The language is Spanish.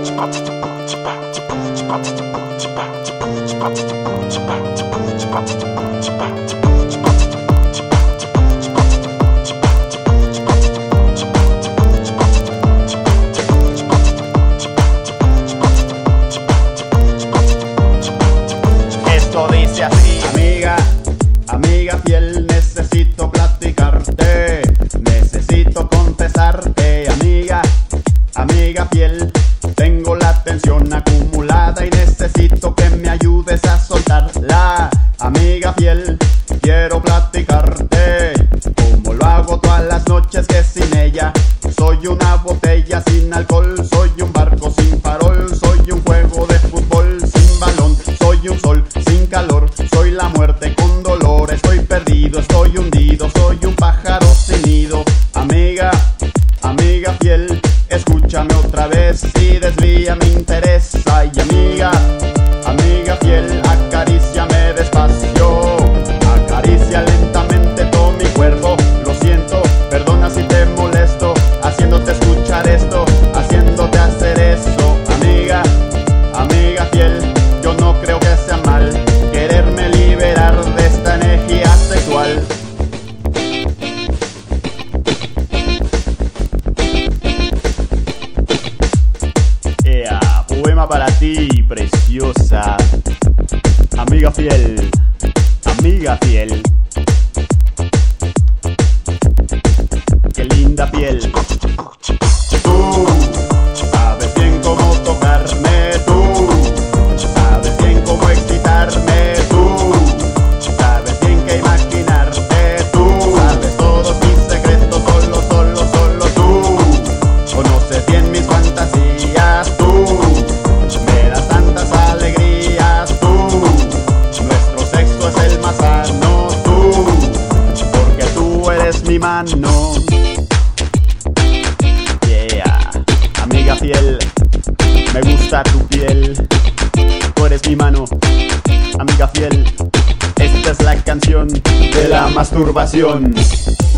Esto dice así: amiga fiel, necesito platicarte, necesito confesarte, amiga fiel, tengo la tensión acumulada y necesito que me ayudes a soltarla. Amiga fiel, quiero platicarte, como lo hago todas las noches que sin ella soy una botella sin alcohol, soy un barco sin farol, soy un juego de fútbol sin balón, soy un sol sin calor, soy la muerte con dolor, estoy perdido, estoy hundido, soy un pájaro sin nido. Amiga fiel, escúchame otra vez y desvía mi interés. Ay, amiga fiel, acaríciame despacio, acaricia lentamente todo mi cuerpo. Lo siento, perdona si te molesto, haciéndote escuchar esto, haciéndote hacer eso. Amiga fiel, yo no creo que sea mal quererme liberar de esta energía sexual. Poema para ti, preciosa. Amiga fiel, amiga fiel. Qué linda piel. Tú sabes bien cómo tocarme, tú sabes bien cómo excitarme, tú sabes bien qué imaginarte, tú sabes todos mis secretos, solo tú conoces bien mis fantasías, tú me das tantas alegrías, tú nuestro sexo es el más sano, tú porque tú eres mi mano. Amiga fiel, me gusta tu piel, tú eres mi mano. Amiga fiel, esta es la canción de la masturbación.